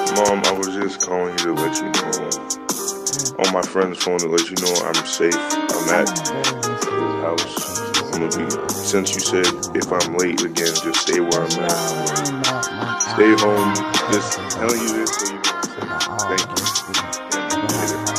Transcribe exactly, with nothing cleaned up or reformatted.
Mom, I was just calling you to let you know, on my friend's phone to let you know I'm safe. I'm at his house. I'm gonna be, since you said if I'm late again, just stay where I'm at. Stay home. Just telling you this so you know I'm safe. Thank you. And later.